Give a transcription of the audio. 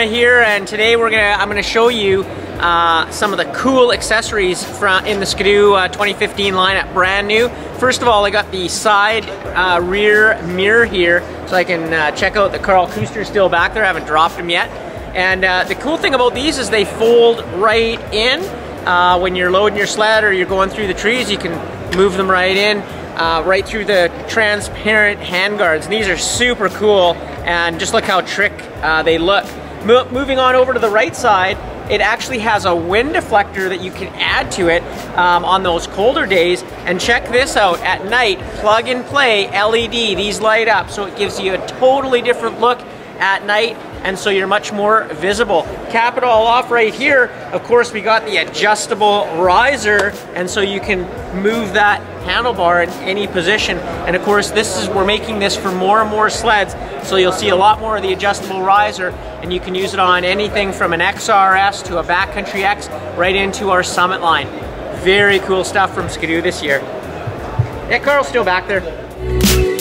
here, and today I'm gonna show you some of the cool accessories in the Ski-Doo 2015 lineup, brand new. First of all, I got the side rear mirror here, so I can check out the Carl Kuster still back there. I haven't dropped him yet. And the cool thing about these is they fold right in. When you're loading your sled or you're going through the trees, you can move them right in. Right through the transparent handguards. These are super cool, and just look how trick they look. Moving on over to the right side, it actually has a wind deflector that you can add to it on those colder days. And check this out, at night, plug and play LED, these light up, so it gives you a totally different look at night, and so you're much more visible. Cap it all off right here. Of course, we got the adjustable riser, and so you can move that handlebar in any position. And of course, we're making this for more and more sleds, so you'll see a lot more of the adjustable riser, and you can use it on anything from an XRS to a Backcountry X right into our Summit line. Very cool stuff from Ski-Doo this year. Yeah, Carl's still back there.